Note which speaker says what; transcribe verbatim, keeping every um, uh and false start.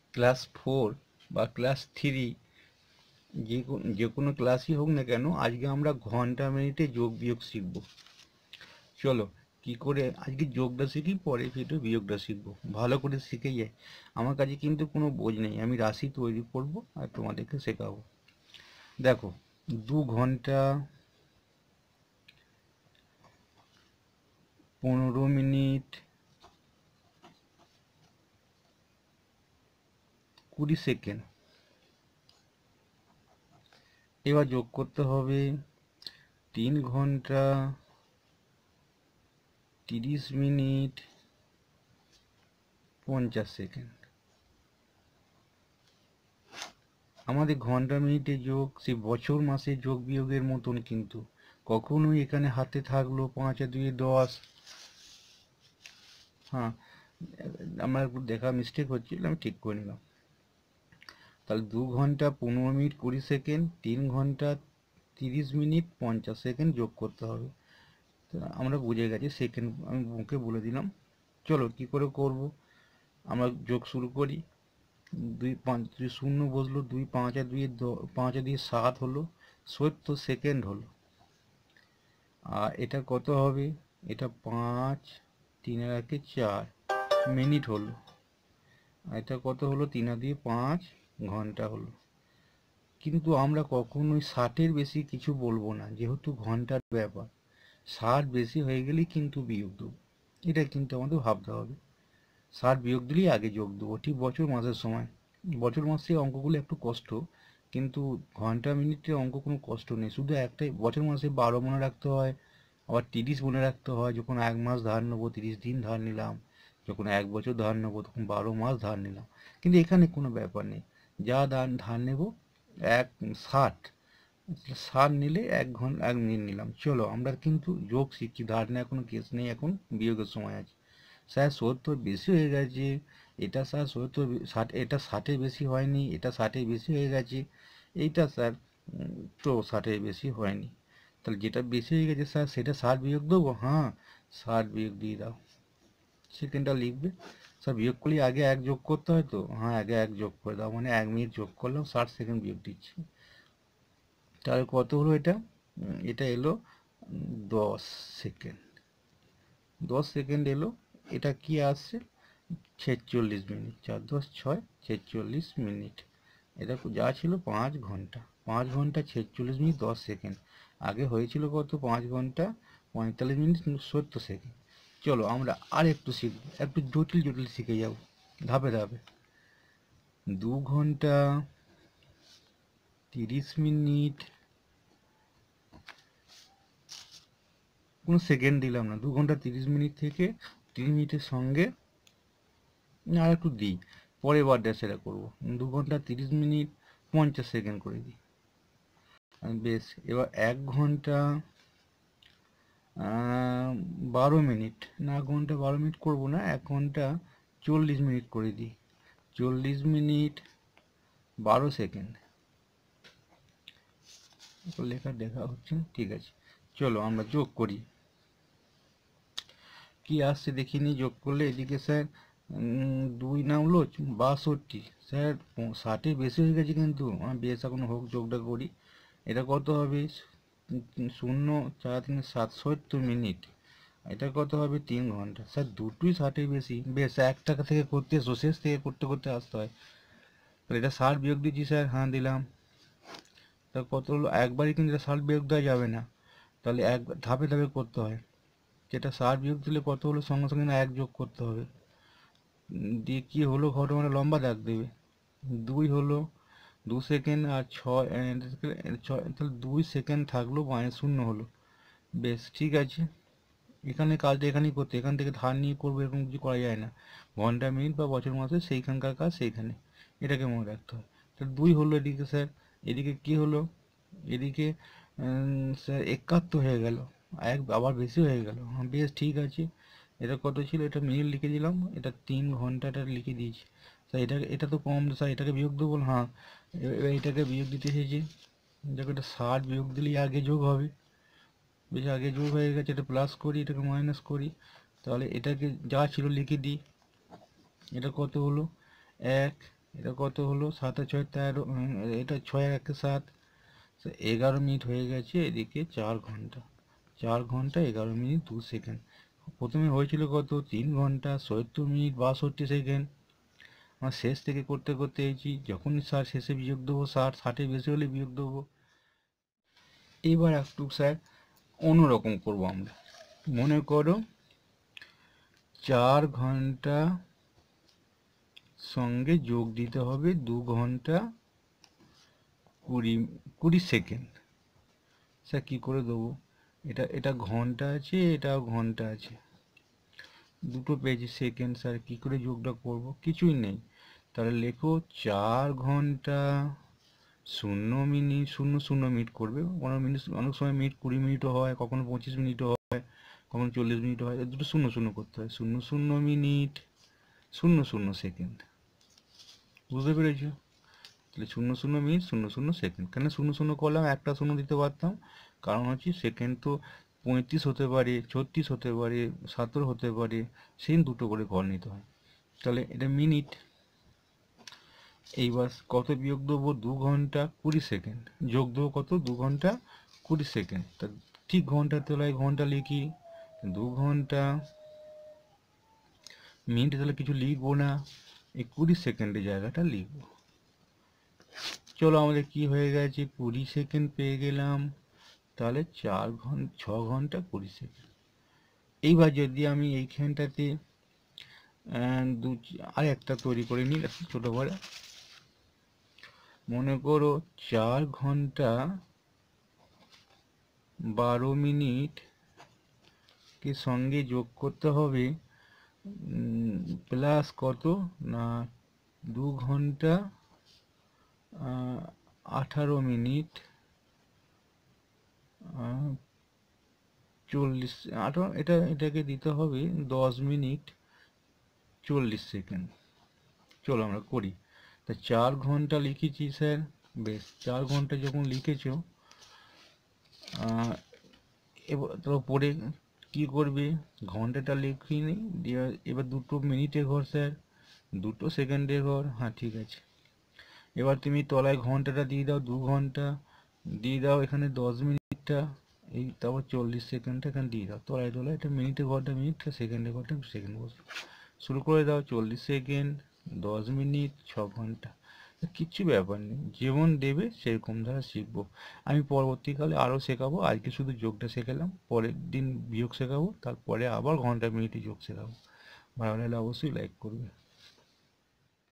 Speaker 1: Class four বা class three যে যে কোনো ক্লাসই হোক না কেন, আজকে আমরা ঘন্টা মিনিটে যোগ বিয়োগ শিখব। চলো কি করে আজকে যোগটা শিখি, পরে ফিরে বিয়োগটা শিখবো, ভালো করে শিখে যাই। আমার কাছে কিন্তু কোনো বোঝ নেই, আমি রাশি তৈরি করব আর তোমাদেরকে শেখাবো। দেখো, দু ঘন্টা পনেরো মিনিট কুড়ি সেকেন্ড। এবার যোগ করতে হবে তিন ঘন্টা তিরিশ মিনিট পঞ্চাশ সেকেন্ড। আমাদের ঘন্টা মিনিটে যোগ সে বছর মাসে যোগ বিয়োগের মতন, কিন্তু কখনোই এখানে হাতে থাকলো পাঁচ আর দুই দশ। হ্যাঁ, আমার একটু দেখা মিস্টেক হচ্ছিল, আমি ঠিক করে নিলাম। তাহলে দু ঘন্টা পনেরো মিনিট কুড়ি সেকেন্ড, তিন ঘন্টা তিরিশ মিনিট পঞ্চাশ সেকেন্ড যোগ করতে হবে। আমরা বুঝে গেছি, সেকেন্ড আমি মুখে বলে দিলাম। চলো কি করে করব, আমরা যোগ শুরু করি। দুই পাঁচ দুই শূন্য বসলো, দুই পাঁচ আর দুই পাঁচ আর দুই সাত হলো, সত্তর সেকেন্ড হলো। আর এটা কত হবে, এটা পাঁচ তিন আর একে চার মিনিট হলো। এটা কত হলো, তিন আর দুই পাঁচ ঘন্টা হলো। কিন্তু আমরা কখনোই ষাটের বেশি কিছু বলবো না, যেহেতু ঘন্টার ব্যাপার। ষাট বেশি হয়ে গেলেই কিন্তু বিয়োগ দেবো, এটা কিন্তু আমাদের ভাবতে হবে। ষাট বিয়োগ দিলেই আগে যোগ দেবো, ঠিক বছর মাসের সময়। বছর মাসে অঙ্কগুলো একটু কষ্ট, কিন্তু ঘন্টা মিনিটের অঙ্ক কোনো কষ্ট নেই। শুধু একটাই, বছর মাসে বারো মনে রাখতে হয়, আবার তিরিশ মনে রাখতে হয়। যখন এক মাস ধার নেবো তিরিশ দিন ধার নিলাম, যখন এক বছর ধার নেবো তখন বারো মাস ধার নিলাম। কিন্তু এখানে কোনো ব্যাপার নেই, যা ধার ধার নেবো এক ষাট ষাট নিলে এক ঘন্টা এক মিনিট নিলাম। চলো আমরা কিন্তু যোগ শিখছি, ধার নেওয়ার কোনো কেস নেই, এখন বিয়োগের সময় আছে। স্যার সত্তর বেশি হয়ে গেছে, এটা স্যার সত্তর ষাট, এটা ষাটের বেশি হয়নি, এটা ষাটের বেশি হয়ে গেছে, এইটা স্যার তো ষাটের বেশি হয়নি। তাহলে যেটা বেশি হয়ে গেছে স্যার সেটা ষাট বিয়োগ দেবো, হ্যাঁ ষাট বিয়োগ দিয়ে দাও। সেকেন্ডটা লিখবে, স্যার বিয়োগ করলে আগে এক যোগ করতে হয় তো, হ্যাঁ আগে এক যোগ করে দাও, মানে এক মিনিট যোগ করলাম, ষাট সেকেন্ড বিয়োগ দিচ্ছি। তাহলে কত হলো এটা, এটা এলো দশ সেকেন্ড। দশ সেকেন্ড এলো, এটা কি আসছে, ছেচল্লিশ মিনিট। চার দশ ছয়, ছেচল্লিশ মিনিট। এটা যা ছিল পাঁচ ঘন্টা, পাঁচ ঘন্টা ছেচল্লিশ মিনিট দশ সেকেন্ড। আগে হয়েছিল কত, পাঁচ ঘন্টা পঁয়তাল্লিশ মিনিট সত্তর সেকেন্ড। চলো আমরা আর একটু শিখবো, একটু জটিল জটিল শিখে যাব ধাপে ধাপে। দু ঘন্টা তিরিশ মিনিট, কোনো সেকেন্ড দিলাম না, দু ঘন্টা তিরিশ মিনিট থেকে তিরিশ মিনিটের সঙ্গে আর একটু দিই, পরের বারটা সেটা করবো। দু ঘন্টা তিরিশ মিনিট পঞ্চাশ সেকেন্ড করে দিই। বেশ, এবার এক ঘন্টা বারো মিনিট, না ঘন্টা বারো মিনিট করবো না, এক ঘন্টা চল্লিশ মিনিট করে দিই। চল্লিশ মিনিট বারো সেকেন্ড। লেখা দেখা হচ্ছে, ঠিক আছে। চলো আমরা যোগ করি, কি আসছে দেখিনি। যোগ করলে এদিকে স্যার দুই নামলো বাষট্টি, স্যার ষাটে বেশি হয়ে গেছে, কিন্তু আমি বেশ এখন হোক যোগটা করি। এটা কত হবে, শূন্য চার তিন সাতষট্টি মিনিট। এটা কত হবে, তিন ঘন্টা। স্যার দুটোই ষাটের বেশি, বেশ এক টাকা থেকে করতে এসো, শেষ থেকে করতে করতে আসতে হয়। তাহলে এটা ষাট বিয়োগ দিচ্ছি স্যার, হ্যাঁ দিলাম। তা কত হলো, একবারই কিন্তু এটা ষাট বিয়োগ দেওয়া যাবে না, তাহলে এক ধাপে ধাপে করতে হয়। যেটা ষাট বিয়োগ দিলে কত হলো, সঙ্গে সঙ্গে না এক যোগ করতে হবে। দিয়ে কী হলো, ঘটনাটা লম্বা দাগ দেবে। দুই হলো দু সেকেন্ড, আর ছয় ছয় তাহলে দুই সেকেন্ড থাকলো, মানে শূন্য হলো। বেশ ঠিক আছে, এখানে কাজটা এখানেই করতে, এখান থেকে ধার নিয়ে করবো এরকম কিছু করা যায় না। ঘন্টা মিনিট বা বছর মাসে সেইখানকার কাজ সেইখানে, এটাকে মনে রাখতে হয়। তাহলে দুই হলো এদিকে স্যার, এদিকে কি হলো, এদিকে স্যার একাত্তর হয়ে গেল, এক আবার বেশি হয়ে গেল। হ্যাঁ বেশ ঠিক আছে, এটা কত ছিল, এটা মিনিট লিখে দিলাম, এটা তিন ঘন্টাটা লিখে দিয়েছি। স্যার এটা এটা তো কম, স্যার এটাকে বিয়োগ দেবো, হ্যাঁ এবার এটাকে বিয়োগ দিতে এসেছি। দেখো এটা ষাট বিয়োগ দিলেই আগে যোগ হবে, বেশ আগে যোগ হয়ে গেছে, এটা প্লাস করি, এটাকে মাইনাস করি। তাহলে এটাকে যা ছিল লিখে দিই, এটা কত হলো, এক এটা কত হলো, সাত আর ছয় তেরো, উম, এটা ছয় আর একে সাত, এগারো মিনিট হয়ে গেছে। এদিকে চার ঘন্টা, চার ঘন্টা এগারো মিনিট দু সেকেন্ড। প্রথমে হয়েছিল কত, তিন ঘন্টা সত্তর মিনিট বাষট্টি সেকেন্ড। আমার শেষ থেকে করতে করতে এসেছি, যখনই ষাট শেষে বিয়োগ দেবো, ষাট ষাটের বেশি হলে বিয়োগ দেবো। এবার একটু স্যার অন্যরকম করবো আমরা। মনে করো চার ঘন্টা সঙ্গে যোগ দিতে হবে দু ঘন্টা কুড়ি কুড়ি সেকেন্ড। স্যার কী করে দেবো, এটা এটা ঘন্টা আছে, এটা ঘন্টা আছে, দুটো পেয়েছি সেকেন্ড। স্যার কী করে যোগটা করব, কিছুই নেই। তাহলে লেখো চার ঘন্টা শূন্য মিনিট, শূন্য শূন্য মিনিট করবে, পনেরো মিনিট, অনেক সময় মিনিট কুড়ি মিনিটও হয়, কখনো পঁচিশ মিনিটও হয়, কখনো চল্লিশ মিনিটও হয়, দুটো শূন্য শূন্য করতে হয়। শূন্য শূন্য মিনিট শূন্য শূন্য সেকেন্ড, বুঝতে পেরেছ? তাহলে শূন্য শূন্য মিনিট শূন্য শূন্য সেকেন্ড। কেন শূন্য শূন্য করলাম, একটা শূন্য দিতে পারতাম, কারণ হচ্ছে সেকেন্ড তো পঁয়ত্রিশ হতে পারে, ছত্রিশ হতে পারে, সতেরো হতে পারে, সেই দুটো করে ঘর নিতে হয়। তাহলে এটা মিনিট। এইবার কত বিয়োগ দেবো, দু ঘন্টা কুড়ি সেকেন্ড, যোগ দেবো কত, দু ঘন্টা কুড়ি সেকেন্ড। তা ঠিক ঘন্টার তলায় ঘন্টা লিখি, দু ঘন্টা মিনিট তাহলে কিছু লিখবো না, এই কুড়ি সেকেন্ডের জায়গাটা লিখবো। চলো আমাদের কি হয়ে গেছে, কুড়ি সেকেন্ড পেয়ে গেলাম। তাহলে চার ঘন্টা ছ ঘন্টা কুড়ি সেকেন্ড। এইবার যদি আমি এইখানটাতে দু আর একটা তৈরি করে নিই ছোট করে। মনে করো চার ঘন্টা বারো মিনিট কে সঙ্গে যোগ করতে হবে প্লাস কত না দু ঘন্টা আঠারো মিনিট চল্লিশ, আঠারো, এটা এটাকে দিতে হবে দশ মিনিট চল্লিশ সেকেন্ড। চলো আমরা করি। তা চার ঘন্টা লিখেছি স্যার, বেশ চার ঘন্টা যখন লিখেছো, এবার তো পরে কি করবে, ঘন্টাটা লিখি নি, এবার দুটো মিনিটের ঘর স্যার, দুটো সেকেন্ডের ঘর, হ্যাঁ ঠিক আছে। এবার তুমি তলায় ঘন্টাটা দিয়ে দাও, দু ঘন্টা দিয়ে দাও, এখানে দশ মিনিটটা, এই তারপর চল্লিশ সেকেন্ডটা এখানে দিয়ে দাও, তলায় তলায় এটা মিনিটের ঘরটা মিনিট, সেকেন্ডের ঘরটা সেকেন্ড বসবে। শুরু করে দাও, চল্লিশ সেকেন্ড, দশ মিনিট, ছ ঘন্টা। কিচ্ছু ব্যাপার নেই, যেমন দেবে সেরকম ধারা শিখবো। আমি পরবর্তীকালে আরও শেখাবো, আজকে শুধু যোগটা শেখালাম, পরের দিন বিয়োগ শেখাবো, তারপরে আবার ঘন্টা মিনিটে যোগ শেখাবো। ভালো লাগলে অবশ্যই লাইক করবে।